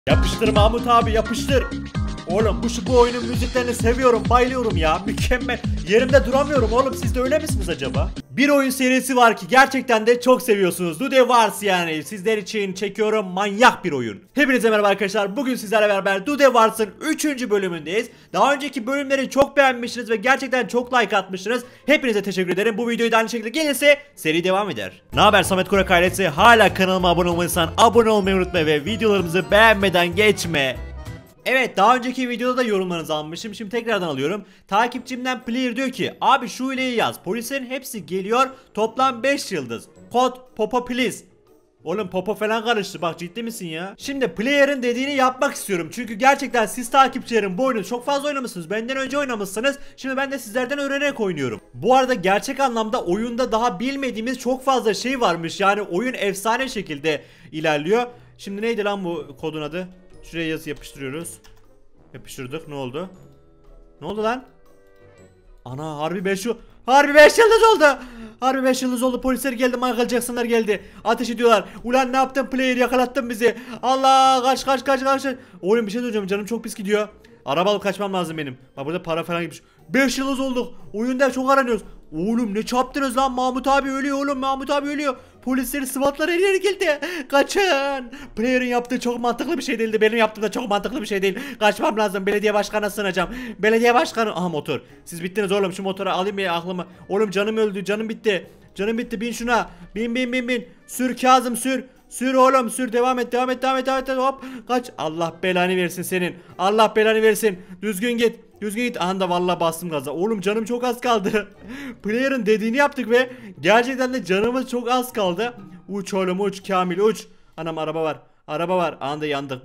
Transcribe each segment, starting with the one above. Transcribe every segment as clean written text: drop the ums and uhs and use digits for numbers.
Yapıştır Mahmut abi, yapıştır. Oğlum bu oyunun müziklerini seviyorum, bayılıyorum ya. Mükemmel. Yerimde duramıyorum oğlum, siz de öyle misiniz acaba? Bir oyun serisi var ki gerçekten de çok seviyorsunuz. Do The Wars, yani sizler için çekiyorum, manyak bir oyun. Hepinize merhaba arkadaşlar. Bugün sizlerle beraber Do The Wars'ın 3. bölümündeyiz. Daha önceki bölümleri çok beğenmişsiniz ve gerçekten çok like atmışsınız. Hepinize teşekkür ederim. Bu videoyu da aynı şekilde gelirse seri devam eder. Ne haber Samet Kurak ailesi? Hala kanalıma abone olmayırsan abone olmayı unutma ve videolarımızı beğenmeden geçme. Evet, daha önceki videoda da yorumlarınızı almışım. Şimdi tekrardan alıyorum. Takipçimden Player diyor ki abi şu hileyi yaz. Polislerin hepsi geliyor. Toplam 5 yıldız. Kod Popo please. Oğlum Popo falan karıştı, bak ciddi misin ya? Şimdi Player'ın dediğini yapmak istiyorum. Çünkü gerçekten siz takipçilerim bu oyunu çok fazla oynamışsınız. Benden önce oynamışsınız. Şimdi ben de sizlerden öğrenerek oynuyorum. Bu arada gerçek anlamda oyunda daha bilmediğimiz çok fazla şey varmış. Yani oyun efsane şekilde ilerliyor. Şimdi neydi lan bu kodun adı? Şuraya yazı yapıştırıyoruz. Yapıştırdık, ne oldu? Ne oldu lan? Ana harbi 5 yıldız oldu. Harbi 5 yıldız oldu. Polisler geldi, Michael Jackson'lar geldi. Ateş ediyorlar. Ulan ne yaptın Player, yakalattın bizi. Allah, kaç. Oğlum bir şey söyleyeceğim, canım çok pis gidiyor. Araba alıp kaçmam lazım benim. Bak burada para falan gitmiş. 5 yıldız olduk. Oyunda çok aranıyoruz. Oğlum ne çarptınız lan, Mahmut abi ölüyor oğlum, Mahmut abi ölüyor. Polisleri, SWAT'lar her yere geldi. Kaçın. Player'in yaptığı çok mantıklı bir şey değildi. Benim yaptığım da çok mantıklı bir şey değil. Kaçmam lazım. Belediye başkanına sığınacağım. Belediye başkanı. Aha motor. Siz bittiniz oğlum. Şu motora alayım ya aklımı. Oğlum canım öldü. Canım bitti. Canım bitti. Bin şuna. Bin. Sür Kazım, sür. Sür oğlum, sür, devam et. Hop kaç. Allah belanı versin senin. Allah belanı versin. Düzgün git. Aha da vallahi bastım gaza. Oğlum canım çok az kaldı. Player'ın dediğini yaptık ve gerçekten de canımız çok az kaldı. Uç oğlum uç Kamil uç. Anam araba var. Anda yandık.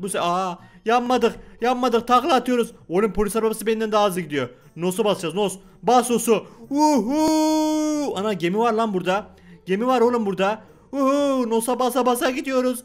Yanmadık. Takla atıyoruz. Oğlum polis arabası benden daha hızlı gidiyor. Nos'u basacağız. Bas osu. Ana gemi var lan burada. Gemi var oğlum burada. Nos'a basa gidiyoruz.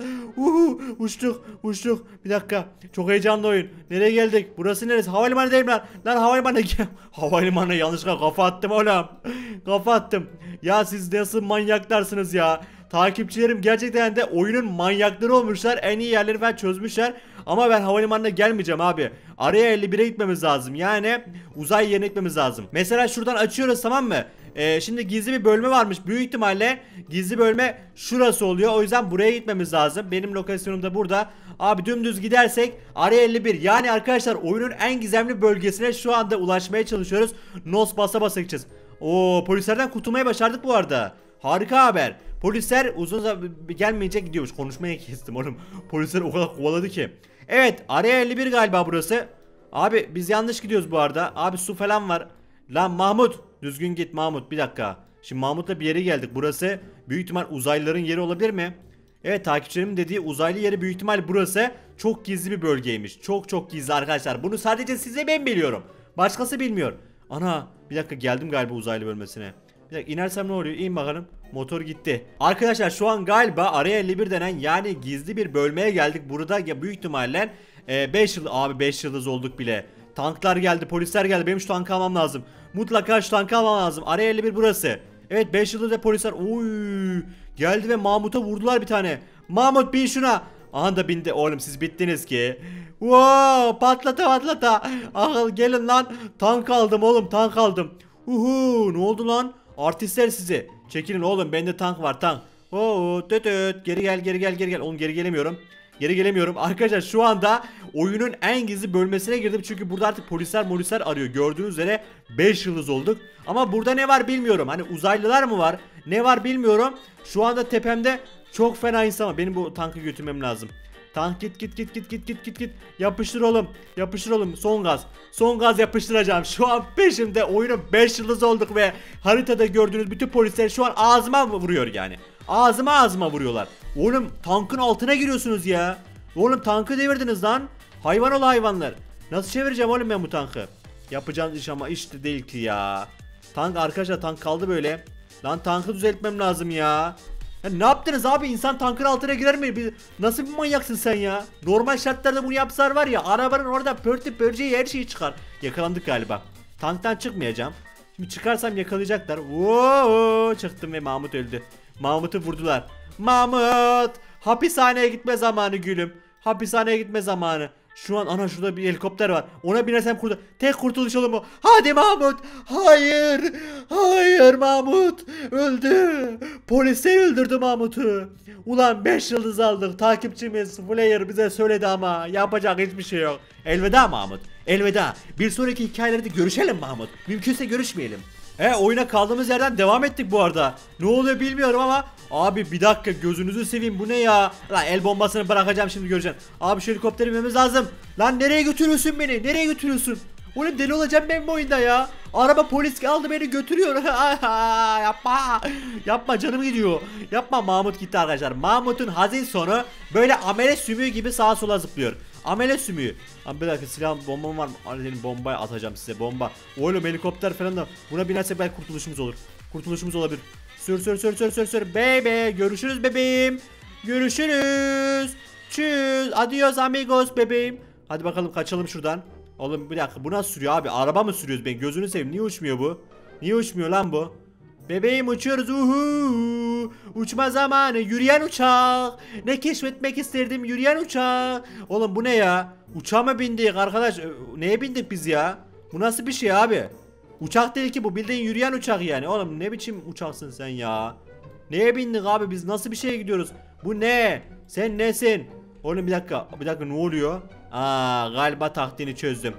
Uçtuk. Bir dakika. Çok heyecanlı oyun. Nereye geldik? Burası neresi? Havalimanı değil mi lan? Lan havalimanı. Havalimanına yanlışlıkla kafa attım oğlum. Kafa attım. Ya siz nasıl manyaklarsınız ya? Takipçilerim gerçekten de oyunun manyakları olmuşlar. En iyi yerleri falan çözmüşler. Ama ben havalimanına gelmeyeceğim abi. Araya 51'e gitmemiz lazım. Yani uzay yerine gitmemiz lazım. Mesela şuradan açıyoruz, tamam mı? Şimdi gizli bir bölme varmış. Büyük ihtimalle gizli bölme şurası oluyor. O yüzden buraya gitmemiz lazım. Benim lokasyonum da burada. Abi dümdüz gidersek araya 51. Yani arkadaşlar oyunun en gizemli bölgesine şu anda ulaşmaya çalışıyoruz. Nos basa gideceğiz. Oo, polislerden kurtulmayı başardık bu arada. Harika haber. Polisler uzun zaman gelmeyince gidiyormuş. Konuşmaya kestim oğlum. Polisler o kadar kovaladı ki. Evet, araya 51 galiba burası. Abi biz yanlış gidiyoruz bu arada. Abi su falan var. Lan Mahmut, düzgün git Mahmut, bir dakika. Şimdi Mahmut'la bir yere geldik. Burası büyük ihtimal uzaylıların yeri olabilir mi? Evet, takipçilerimin dediği uzaylı yeri büyük ihtimal burası. Çok gizli bir bölgeymiş. Çok gizli arkadaşlar. Bunu sadece size ben biliyorum. Başkası bilmiyor. Ana bir dakika, geldim galiba uzaylı bölmesine. Bir dakika, inersem ne oluyor? İn bakalım. Motor gitti. Arkadaşlar şu an galiba araya 51 denen yani gizli bir bölmeye geldik. Burada ya büyük ihtimalle 5 yıl abi 5 yıldız olduk bile. Tanklar geldi, polisler geldi. Benim şu tankı almam lazım. Mutlaka şu tankı almam lazım. Araya 51 burası. Evet, 5 yıldız ve polisler. Oy! Geldi ve Mahmut'a vurdular bir tane. Mahmut bin şuna. Aha da bindi. Oğlum siz bittiniz ki. Wow! Patlata. Ah gelin lan. Tank aldım oğlum, tank aldım. Ne oldu lan? Artistler sizi. Çekilin oğlum, bende tank var, tank. Geri gel. Oğlum geri gelemiyorum. Arkadaşlar şu anda oyunun en gizli bölmesine girdim. Çünkü burada artık polisler arıyor. Gördüğünüz üzere 5 yıldız olduk. Ama burada ne var bilmiyorum. Hani uzaylılar mı var? Ne var bilmiyorum. Şu anda tepemde çok fena insan var. Benim bu tankı götürmem lazım. Tank git. Yapıştır oğlum. Son gaz yapıştıracağım. Şu an peşimde, oyunun 5 yıldız olduk ve haritada gördüğünüz bütün polisler şu an ağzıma vuruyor yani. Ağzıma vuruyorlar. Oğlum tankın altına giriyorsunuz ya. Oğlum tankı devirdiniz lan. Hayvan ol hayvanlar. Nasıl çevireceğim oğlum ben bu tankı? Yapacağınız iş ama işte değil ki ya. Tank arkadaşlar, tank kaldı böyle. Lan tankı düzeltmem lazım ya. Ya ne yaptınız abi? İnsan tankın altına girer mi? Nasıl bir manyaksın sen ya? Normal şartlarda bunu yapsalar var ya, arabanın orada pörtü börceği her şeyi çıkar. Yakalandık galiba. Tanktan çıkmayacağım. Şimdi çıkarsam yakalayacaklar. Çıktım ve Mahmut öldü. Mahmut'u vurdular. Mahmut! Hapishaneye gitme zamanı gülüm. Hapishaneye gitme zamanı. Şu an ana şurada bir helikopter var. Ona binersem tek kurtuluş yolu mu? Hadi Mahmut. Hayır. Hayır Mahmut. Öldü. Polisler öldürdü Mahmut'u. Ulan 5 yıldız aldık. Takipçimiz Flair bize söyledi ama yapacak hiçbir şey yok. Elveda Mahmut. Elveda. Bir sonraki hikayelerde görüşelim Mahmut. Mümkünse görüşmeyelim. Oyuna kaldığımız yerden devam ettik bu arada. Ne oluyor bilmiyorum ama abi bir dakika, gözünüzü seveyim, bu ne ya? Lan el bombasını bırakacağım şimdi, göreceksin. Abi şu helikopteri binmemiz lazım. Lan nereye götürüyorsun beni? Nereye götürüyorsun? Oğlum deli olacağım ben bu oyunda ya. Araba polis aldı beni götürüyor. Yapma. Yapma, canım gidiyor. Yapma. Mahmut gitti arkadaşlar. Mahmut'un hazin sonu böyle amele sümüğü gibi sağa sola zıplıyor. Amele sümüğü. Abi bir dakika, silah bombam var mı? Benim bombayı atacağım size, bomba. Oğlum helikopter falan da, buna binersek belki kurtuluşumuz olur. Kurtuluşumuz olabilir. Sür. Bebe. Görüşürüz bebeğim. Görüşürüz. Tschüss. Adios amigos bebeğim. Hadi bakalım kaçalım şuradan. Oğlum bir dakika, bu nasıl sürüyor abi? Araba mı sürüyoruz ben? Gözünü seveyim. Niye uçmuyor bu? Niye uçmuyor lan bu? Bebeğim uçuyoruz. Uçma zamanı. Yürüyen uçak. Ne keşfetmek isterdim, yürüyen uçak. Oğlum bu ne ya? Uçağa mı bindik arkadaş? Neye bindik biz ya? Bu nasıl bir şey abi? Uçak değil ki bu, bildiğin yürüyen uçak yani. Oğlum ne biçim uçaksın sen ya? Neye bindik abi biz? Nasıl bir şeye gidiyoruz? Bu ne? Sen nesin? Oğlum bir dakika ne oluyor? Galiba taktiğini çözdüm.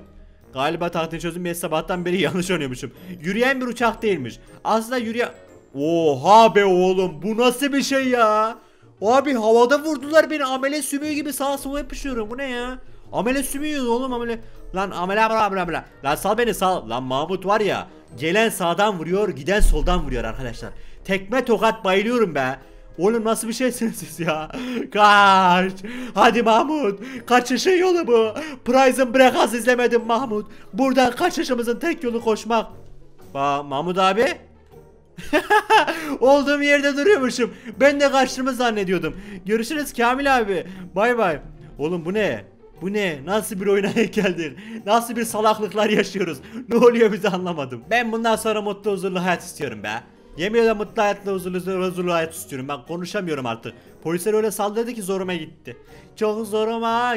Ben sabahtan beri yanlış oynuyormuşum. Yürüyen bir uçak değilmiş. Aslında yürüyen... Oha be oğlum, bu nasıl bir şey ya? Abi havada vurdular beni, amele sümüğü gibi sağa sola yapışıyorum. Bu ne ya? Amele sümüğü oğlum, amele. Lan amele bla. Lan sal beni, sal. Lan Mahmut var ya, gelen sağdan vuruyor, giden soldan vuruyor arkadaşlar. Tekme tokat bayılıyorum be. Oğlum nasıl bir şeysiniz siz ya? Kaç. Hadi Mahmut. Kaçışın yolu bu. Prison Break'ı izlemedim Mahmut. Buradan kaçışımızın tek yolu koşmak. Mahmut abi. Olduğum yerde duruyormuşum. Ben de kaçtığımı zannediyordum. Görüşürüz Kamil abi. Bay bay. Oğlum bu ne? Bu ne? Nasıl bir oyuna geldik? Nasıl bir salaklıklar yaşıyoruz? Ne oluyor bize, anlamadım. Ben bundan sonra mutlu huzurlu hayat istiyorum be. Yemin ederim mutlu hayatla huzurlu hayat istiyorum. Ben konuşamıyorum artık. Polisler öyle saldırdı ki zoruma gitti. Çok zoruma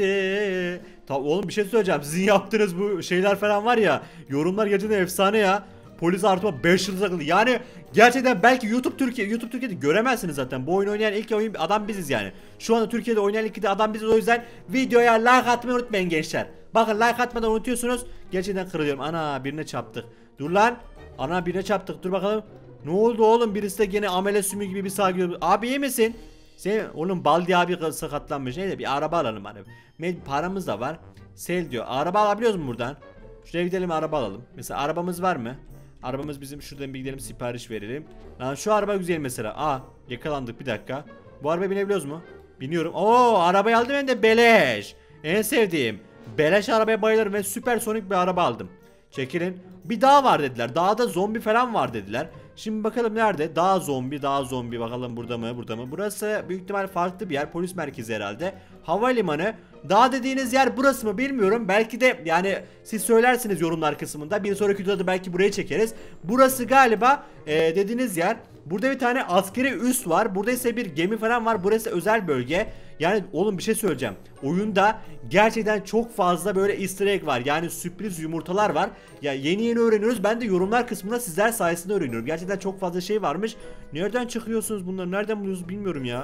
gitti. Oğlum bir şey söyleyeceğim. Sizin yaptığınız bu şeyler falan var ya. Yorumlar gerçekten efsane ya. Polis artıma 5 yıldız akıllı. Yani gerçekten belki YouTube Türkiye'de göremezsiniz zaten. Bu oyunu oynayan ilk adam biziz yani. Şu anda Türkiye'de oynayan ilk adam biziz, o yüzden videoya like atmayı unutmayın gençler. Bakın like atmadan unutuyorsunuz. Gerçekten kırılıyorum. Ana birine çarptık. Dur lan. Ana birine çarptık. Dur bakalım. Ne oldu oğlum? Birisi de gene amele sümüğü gibi bir sağa gidiyor. Abi iyi misin? Sen oğlum Baldi abi sakatlanmış. Neyse bir araba alalım hani. Paramız da var. Sel diyor. Araba alabiliyoruz mu buradan? Şuraya gidelim, araba alalım. Mesela arabamız var mı? Arabamız bizim, şuradan bir gidelim sipariş verelim. Lan şu araba güzel mesela. Yakalandık, bir dakika. Bu arabaya binebiliyoruz mu? Biniyorum. Arabayı aldım ben de beleş. En sevdiğim. Beleş arabaya bayılırım ve süpersonik bir araba aldım. Çekilin. Bir dağ var dediler. Dağda zombi falan var dediler. Şimdi bakalım nerede? Dağ zombi. Bakalım burada mı? Burası büyük ihtimal farklı bir yer. Polis merkezi herhalde. Havalimanı. Dağ dediğiniz yer burası mı bilmiyorum. Belki de yani siz söylersiniz yorumlar kısmında. Bir sonraki videoda belki burayı çekeriz. Burası galiba dediğiniz yer. Burada bir tane askeri üs var. Burada ise bir gemi falan var. Burası özel bölge. Yani oğlum bir şey söyleyeceğim. Oyunda gerçekten çok fazla böyle easter egg var. Yani sürpriz yumurtalar var. Ya yeni öğreniyoruz. Ben de yorumlar kısmında sizler sayesinde öğreniyorum. Gerçekten çok fazla şey varmış. Nereden çıkıyorsunuz bunları? Nereden buluyorsunuz bilmiyorum ya.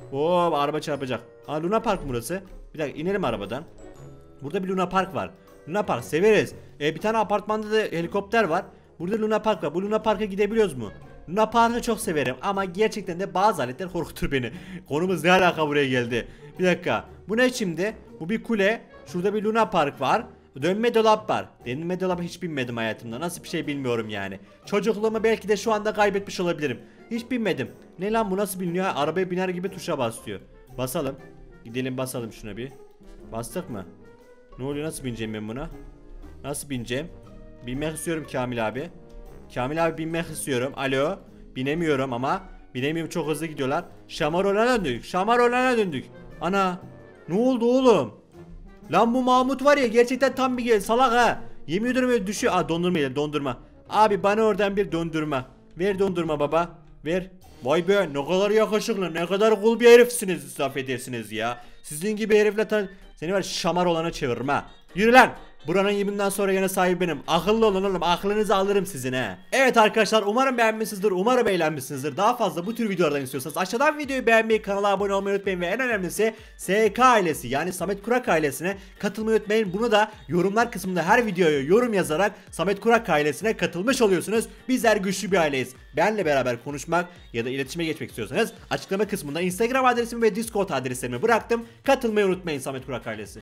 Araba çarpacak. Luna Park burası. Bir dakika inelim arabadan. Burada bir Luna Park var. Luna Park severiz. Bir tane apartmanda da helikopter var. Burada Luna Park var. Bu Luna Park'a gidebiliyoruz mu? Luna Park'ı çok severim ama gerçekten de bazı aletler korkutur beni. Konumuz ne alaka buraya geldi? Bir dakika. Bu ne şimdi? Bu bir kule. Şurada bir Luna Park var. Dönme dolap var. Dönme dolaba hiç binmedim hayatımda. Nasıl bir şey bilmiyorum yani. Çocukluğumu belki de şu anda kaybetmiş olabilirim. Hiç binmedim. Ne lan bu, nasıl biliniyor? Arabaya biner gibi tuşa basıyor. Basalım. Gidelim basalım şuna bir. Bastık mı? Ne oluyor, nasıl bineceğim ben buna? Nasıl bineceğim? Binmek istiyorum Kamil abi. Kamil abi binmek istiyorum. Alo. Binemiyorum ama. Binemiyorum, çok hızlı gidiyorlar. Şamarolana döndük. Ana. Ne oldu oğlum? Lan bu Mahmut var ya, gerçekten tam bir salak ha. Yemin ediyorum öyle düşüyor. Dondurma. Abi bana oradan bir dondurma. Ver dondurma baba. Ver. Vay be, ne kadar yakışıklı, ne kadar cool bir herifsiniz, laf edersiniz ya. Sizin gibi herifle seni var şamar olana çevirme. Yürü lan. Buranın yeminden sonra yine sahibi benim. Akıllı olun oğlum, aklınızı alırım sizin he. Evet arkadaşlar, umarım beğenmişsinizdir, umarım eğlenmişsinizdir. Daha fazla bu tür videolardan istiyorsanız aşağıdan videoyu beğenmeyi, kanala abone olmayı unutmayın ve en önemlisi SK ailesi yani Samet Kurak ailesine katılmayı unutmayın. Bunu da yorumlar kısmında her videoya yorum yazarak Samet Kurak ailesine katılmış oluyorsunuz. Bizler güçlü bir aileyiz. Benle beraber konuşmak ya da iletişime geçmek istiyorsanız açıklama kısmında Instagram adresimi ve Discord adreslerimi bıraktım. Katılmayı unutmayın Samet Kurak ailesi.